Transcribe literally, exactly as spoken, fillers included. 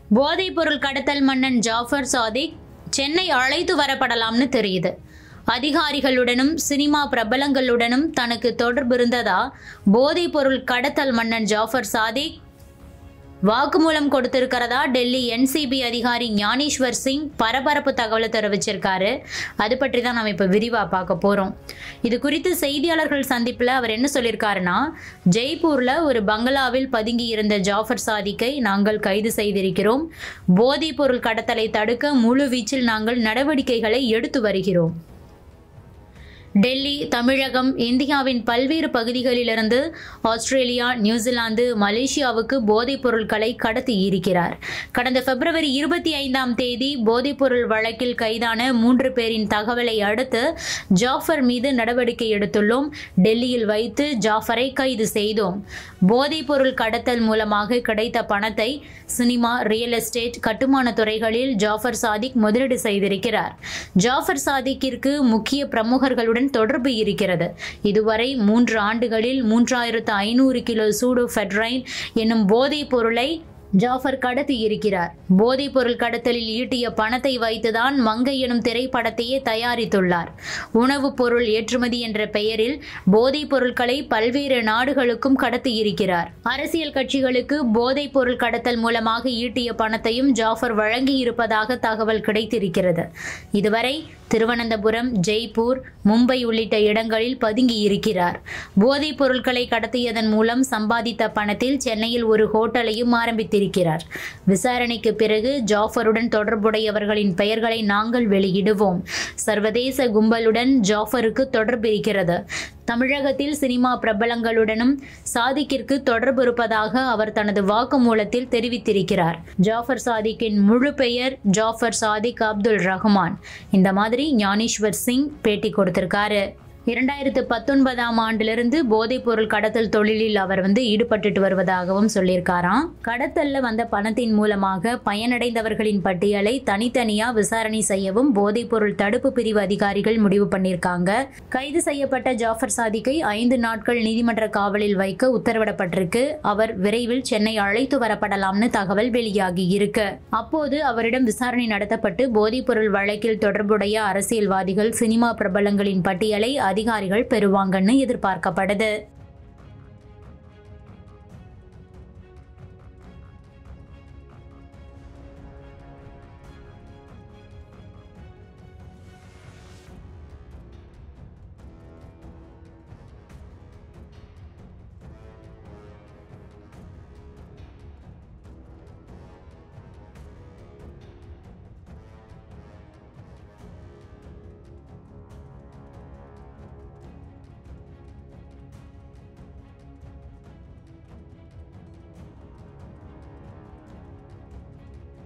போதைப்பொருள் கடத்தல் மன்னன் ஜாஃபர் சாதிக் சென்னை அழைத்து வரப்படலாம்னு தெரியுது. அதிகாரிகளுடனும் சினிமா பிரபலங்களுடனும் தனக்கு தொடர்பு இருந்ததா போதைப்பொருள் கடத்தல் மன்னன் ஜாஃபர் சாதிக் வாக்குமூலம் கொடுத்திருக்கிறதா டெல்லி என்சிபி அதிகாரி ஞானேஸ்வர் சிங் பரபரப்பு தகவலை தெரிவிச்சிருக்காரு. அது பற்றி தான் நம்ம இப்போ விரிவாக பார்க்க போகிறோம். இது குறித்து செய்தியாளர்கள் சந்திப்பில் அவர் என்ன சொல்லியிருக்காருன்னா, ஜெய்ப்பூரில் ஒரு பங்களாவில் பதுங்கி இருந்த ஜாஃபர் சாதிக்கை நாங்கள் கைது செய்திருக்கிறோம். போதைப் பொருள் கடத்தலை தடுக்க முழு வீச்சில் நாங்கள் நடவடிக்கைகளை எடுத்து வருகிறோம். டெல்லி, தமிழகம், இந்தியாவின் பல்வேறு பகுதிகளிலிருந்து ஆஸ்திரேலியா, நியூசிலாந்து, மலேசியாவுக்கு போதைப் பொருட்களை கடத்தி இருக்கிறார். கடந்த பிப்ரவரி இருபத்தி ஐந்தாம் தேதி போதைப்பொருள் வழக்கில் கைதான மூன்று பேரின் தகவலை அடுத்து ஜாஃபர் மீது நடவடிக்கை எடுத்துள்ளோம். டெல்லியில் வைத்து ஜாஃபரை கைது செய்தோம். போதைப்பொருள் கடத்தல் மூலமாக கிடைத்த பணத்தை சினிமா, ரியல் எஸ்டேட், கட்டுமான துறைகளில் ஜாஃபர் சாதிக் முதலீடு செய்திருக்கிறார். ஜாஃபர் சாதிக்கிற்கு முக்கிய பிரமுகர்களுடன் தொடர்பு இருக்கிறது. இதுவரை மூன்று ஆண்டுகளில் மூன்றாயிரத்து ஐநூறு கிலோ சூடோபெட்ரைன் என்னும் போதைப் பொருளை ஜாஃபர் கடத்தி இருக்கிறார். போதைப் பொருள் கடத்தலில் ஈட்டிய பணத்தை வைத்துதான் மங்கை எனும் திரைப்படத்தையே தயாரித்துள்ளார். உணவுப் பொருள் ஏற்றுமதி என்ற பெயரில் போதைப் பொருட்களை பல்வேறு நாடுகளுக்கும் கடத்தி இருக்கிறார். அரசியல் கட்சிகளுக்கு போதைப் பொருள் கடத்தல் மூலமாக ஈட்டிய பணத்தையும் ஜாஃபர் வழங்கி இருப்பதாக தகவல் கிடைத்திருக்கிறது. இதுவரை திருவனந்தபுரம், ஜெய்ப்பூர், மும்பை உள்ளிட்ட இடங்களில் பதுங்கி இருக்கிறார். போதைப் பொருட்களை கடத்தியதன் மூலம் சம்பாதித்த பணத்தில் சென்னையில் ஒரு ஹோட்டலையும் ஆரம்பித்திருக்கிறார். விசாரணைக்கு பிறகு ஜாஃபருடன் தொடர்புடையவர்களின் பெயர்களை நாங்கள் வெளியிடுவோம். சர்வதேச கும்பலுடன் ஜாஃபருக்கு தொடர்பு இருக்கிறது. தமிழகத்தில் சினிமா பிரபலங்களுடனும் சாதிக்கிற்கு தொடர்பு இருப்பதாக அவர் தனது வாக்குமூலத்தில் தெரிவித்திருக்கிறார். ஜாஃபர் சாதிக்கின் முழு பெயர் ஜாஃபர் சாதிக் அப்துல் ரஹ்மான். இந்த மாதிரி ஞானேஸ்வர் சிங் பேட்டி கொடுத்திருக்காரு. இரண்டாயிரத்து பத்தொன்பதாம் ஆண்டிலிருந்து போதைப் பொருள் கடத்தல் தொழிலில் அவர் வந்து ஈடுபட்டு வருவதாகவும் சொல்லியிருக்காராம். கடத்தல்ல வந்த பணத்தின் மூலமாக பயனடைந்தவர்களின் பட்டியலை தனித்தனியா விசாரணை செய்யவும் போதைப் பொருள் தடுப்பு பிரிவு அதிகாரிகள் முடிவு பண்ணியிருக்காங்க. கைது செய்யப்பட்ட ஜாஃபர் சாதிக்கை ஐந்து நாட்கள் நீதிமன்ற காவலில் வைக்க உத்தரவிடப்பட்டிருக்கு. அவர் விரைவில் சென்னை அழைத்து வரப்படலாம்னு தகவல் வெளியாகி இருக்கு. அப்போது அவரிடம் விசாரணை நடத்தப்பட்டு போதைப் பொருள் வழக்கில் தொடர்புடைய அரசியல்வாதிகள், சினிமா பிரபலங்களின் பட்டியலை அதிகாரிகள் பெறுவாங்கன்னு எதிர்பார்க்கப்படுது.